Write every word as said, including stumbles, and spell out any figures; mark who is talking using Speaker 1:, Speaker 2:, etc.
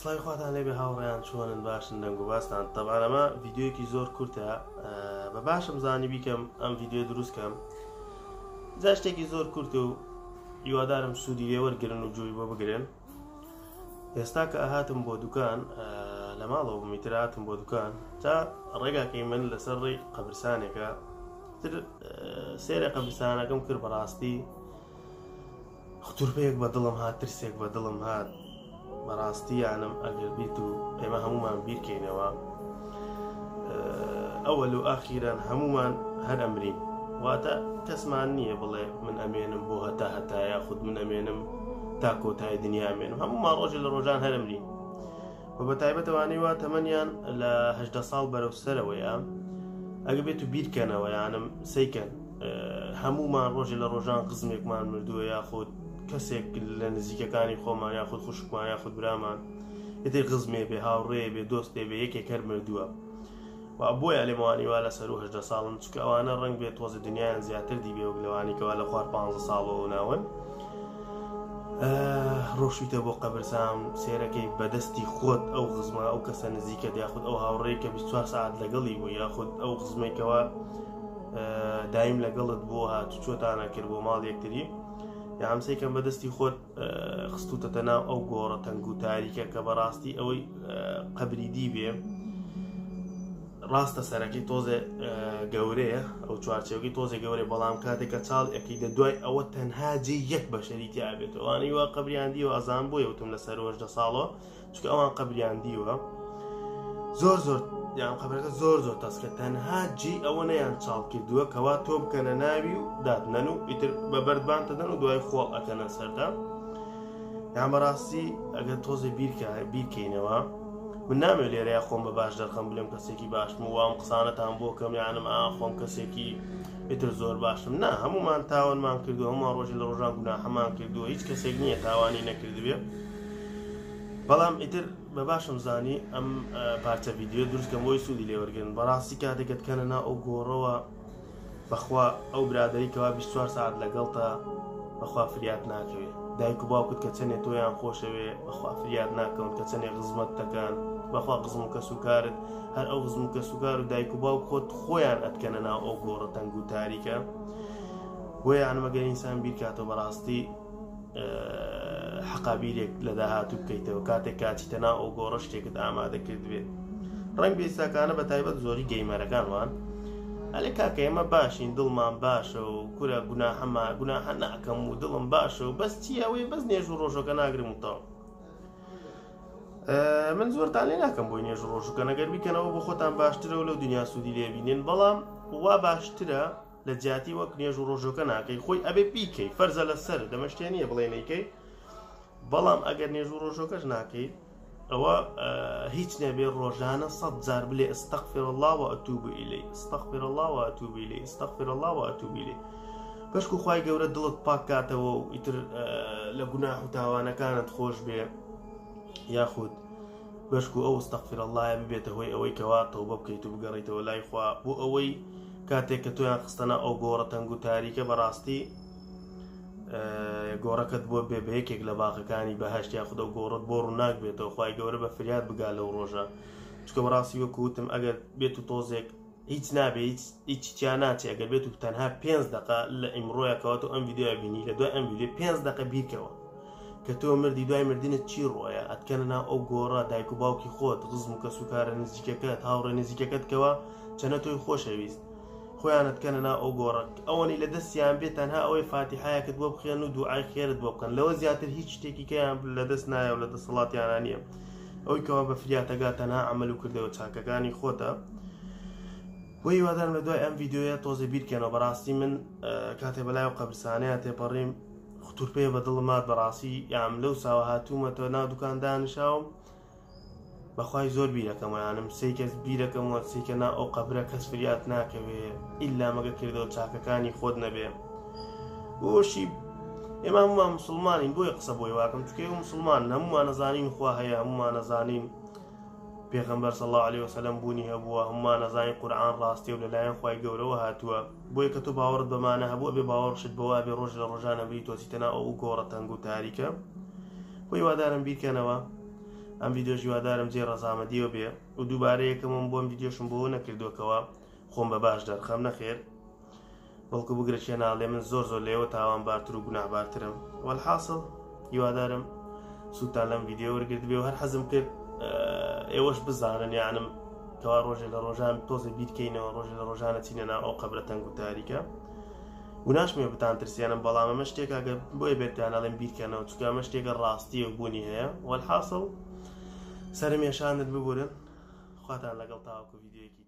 Speaker 1: سڵای خواتان لێبێ هاوڕێیان چۆنن باشن دەنگ و باستان. طبعا ئەمە ڤیددیۆیەکی زۆر کورتە بە باشم زانی بیکەم ئەم ڤیددیۆ دروستکەم جا شتێکی زۆر کورت و هیوادارم سوودی لێ وەرگرن و جووی بۆ بگرن. ئێستا کە ئاهاتم بۆ دوکان لە ماڵەوە میتر هاتم بۆ دوکان تا ڕێگاکەی من لەسەر ڕێی قەبرستانێکە تر سێرە قەبرستانەکەم کرد بەڕاستی خوتورپەیەک بە دڵم هات، ترسێک بە دڵم هات بەڕاستی یانم ئەگەر بیت و ئێمە هەمومان بیرکەینەوە ئەوەل و ئاخیران هەمومان هەر ئەمرین، واتە کەسمان نییە بڵێ من ئەمێنم بۆ هەتا هەتا یاخود من ئەمێنم تا کۆتای دنیا ئەمێنم، هەمومان ڕۆژێ لە ڕۆژان هەر ئەمرین و بە تایبەتەوانەی وا تەمەنیان لە هەژدە ساڵ بەرەو سەرەوەیە ئەگە بێت و بیرکەنەوە یانم سەیکەن هەمومان ڕۆژێ لە ڕۆژان قزمێکمان مردووە یاخود کەسێک لە نزیکەکانی خۆمان یاخود خوشکمان یاخود برامان یەتێک غزمێ بێ هاوڕێ بێ دۆستێ بێ یەکێک هەر مردووە و بۆیە لێمەوانی وا لە سەر و هەژدە ساڵن چکە ئەوانە ڕەنگ بێت تۆزە دنیایان زیاتر دیبێ و لەوانی کەوا لە خوار پانزە ساڵەوە ناون ڕۆشتە بۆ قەبرستان سێرەکەی بەدەستی خۆت ئەو غزمە ئەو کەسە نزیکەت یاخود ئەو هاوڕێی کە بیست و چوار ساعات لەگەڵی بوو یاخود ئەو غزمێکەوە دایم لەگەڵت بۆ هات و چۆتانە کرد بۆ ماڵ یەکتری یا هەمسەیکەم بەدەستی خۆت خستوتەتە ناو ئەو گۆڕە تەنگ و تاریکە کە بەڕاستی ئەوەی قەبری دیبێ ڕاستە سەرەکەی تۆزێ گەورەیە ئەو چوارچێوەکەی تۆزێ گەورەی بەڵام کاتێککە چاڵ ئەەکەی لە دوای ئەوە تەنها جێ یەک بەشەریتی ئابێت ئەوانەی وا قەبریان دیوە ئازان بۆ یەوتم لەسەر هەژدە ساڵەوە چکە ئەوان قەبریان دیوە زۆر زۆر یان قەبرەکە زۆر زۆر تەسکە تەنها جێ ئەوە نەیان چاڵ کردووە کەوا تۆ بکەنە ناوی و دادنەن و ئیتر بە بەردبانتەدەن و دوای خۆڵ ئەکەنە سەردا یان بەڕاستی ئەگەر تۆزێ بیرکەینەوە من نامێت لێرەیە خۆم بە باش دەرخەم بلێم کەسێکی باشم و وام قسانەتان بۆ کەم یانم ئا خۆم کەسێکی ئیتر زۆر باشم نا هەمومان تاوانمان کردو هەمومان ڕۆژی لە ڕۆژان گوناحەمان کردووە هیچ کەسێک نییە تاوانی نەکردوێ بەڵام ئیتر بە باشم زانی ئەم پارچە ڤیددیۆ دروستکەم بۆی سوودی لێوەرگن بەڕاستی کاتێکت کەنە نا ئەو گۆڕەوە بەخوا ئەو برادەریکەوا بیست و چوار ساعات لەگەڵتە بەخوا فریات ناکەوێت دایک و باوکت کە چەندێ تۆیان خۆشەوێ بەخوا فریات ناکەون کە چەندێ غزمەت دەکەن بەخوا غزم و کەسوکارت هەر ئەو غزم و کەسوکار و دایک و باوک خۆت خۆیان ئەتکەنە ناو ئەو گۆڕە تەنگ و تاریکە بۆیان مەگەر ئینسان بیرکاتەوە بەڕاستی حەقابیرێک لە داهاتوو بکەیتەوە کاتێک کاچیتە ناو ئەو گۆڕە شتێکت ئامادە کردوێت ڕەنگ بێستاکانە بە تایبەت زۆری گەیمەرەکانوان ئەلێ کاکە ئێمە باشین دڵمان باشە و کورە گوناحەما گوناحە ناکەم و دڵم باشە و بەس چی ئەوەی بەس نێژ و ڕۆژەکە ناگرم وتەوە من زۆرتان لێ ناکەم بۆی نێژ و ڕۆژەکە نەگەر بیکەنەوە بۆ خۆتان باشترە و لەو دنیا سوودی لێبینێن بەڵام وا باشترە لە جیاتی وەک نێژ و ڕۆژەکە ناکەی خۆی ئەبێ بیکەی فەرزە لەسەر دەمەشتێ نییە بڵێ نەیکەی بەڵام ئەگەر نێژ و ڕۆژەکەش ناکەی ئەوە هیچ نەبێ ڕۆژانە سەد جار بلێ ئەستەغفر الله و ئەتوب ئیلەیه ئەستەغفر الله و ئەتوب ئیلەیه ئەستەغفر الله و ئەتوب ئیلەیه بەشکو خوای گەورە دڵت پاک کاتەوە و ئیتر لە گوناح و تاوانەکانت خۆش بێ یاخود بەشکو ئەو ئەستەغفر اللهە ببێتە هۆی ئەوەی کەوا تەوبە بکەیت و بگەڕیتەوە لای خوا بۆ ئەوەی کاتێک کە تۆیان خستەنە ئەو گۆڕە تەنگ و تاریکە بەڕاستی گۆڕەکەت بۆ بێ بە یەکێک لە باخەکانی بەهەشت یاخود ئەو گۆڕت بۆ ڕووناک بێتەوە خوای گەورە بە فریاد بگا لەو ڕۆژە چکە بەڕاستی وەکو وتم ئەگەر بێت و تۆزێک هیچ نابێ هیچ چیا ناچێ ئەگەر بێت و تەنها پێنج دقە لە ئیمڕۆیەکەواتە ئەم ڤیددیۆ بینی لە دوای ئەم ڤیددیۆ پێنج دقە بیرکەوە کە تۆ مردی دوای مردنت چی ڕۆیە ئەتکەنە ناو ئەو گۆڕە دایک و باوکی خۆت غزم و کەسوکارە نزیکەکەت هاوڕێ نزیکەکەت کەوە چەنە تۆی خۆشەویست خۆیانت کەنە ناو ئەو گۆڕە ئەوەنی لە دەستیان بێت تەنها ئەوەی فاتیحایەکت بۆ بخێن و دوعای خێرت بۆ بکەن لەوە زیاتر هیچ شتێکی کەیان لە دەست نایە و لە دەسەڵاتیانە نییە ئەوەی کەوا بە فریاتەگا تەنها عەمەل و کردەوە چاکەکانی خۆتە بۆی هیوادارم لە دوای ئەم ڤیددیۆیە تۆزە بیرکەنەوە بەڕاستی من کاتێ بەلای و قەبرستانەیە تێپەڕیم خوتورپەیە بە دڵم هات بەڕاستی یام لەو ساوە هاتوومەتەوە ناو دوکان دانیشاوم بەخوای زۆر بیرەکەم یانم سێ کەس بیرەکەمەوە سێکە نا ئەو قەبرە کەس فریات ناکەوێ ئیلا مەگە کردەوە چاکەکانی خۆت نەبێ بۆشی ئێمە هەمومان موسڵمانین بۆیە قسە بۆی واکەم چکە ئێوە موسڵمان هەمومان نەزانین خوا هەیە هەمومان نەزانین پێغەمبەر صلی الله علیه وسلم بوونی هەبووە هەمومان نەزانین قورئان ڕاستیە و لەلایەن خوای گەورەوە هاتووە بۆیە کە تۆ باوەڕت بەمانە هەبوو ئەبێ باوەڕشت بەوە ئەبێ ڕۆژ لە ڕۆژانە بری تۆچیتە ناو ئەو گۆڕە تەنگ و تاریکە بۆی وادارم بیرکەنەوە ئەم ڤیددیۆ هیوادارم جێ ڕەزامەندیەوە بێ و دووبارە یەکەمم بۆم ڤیددیۆشم بۆ نەکردووەکەوە خۆم بە باش دەرخەم نەخێر بەڵکو بگرە چێناڵێ من زۆر زۆر لێوە تاوانبارتر و گوناحبارترم وەڵحاصڵ هیوادارم سووتان لەم ڤیددیۆ وەرگرت بێ و هەر حەزم کرد ئێوەش بزانن یانم کەوا ڕۆژێ لە ڕۆژان تۆزە بیرکەینەوە ڕۆژێ لە ڕۆژانە چینە ناو ئەو قەبرە تەنگ و تاریکە و ناشمێ بتان ترسیانم بەڵام ئەمە شتێکە گە بۆیە بێتیانەڵێم بیرکەنەوە چونکە ئەمە شتێکە ڕاستیە و بوونی هەیە وەڵحاصڵ سەرمێشانت ببورن خواتان لەگەڵ تاوەکو ڤیددیۆیەکی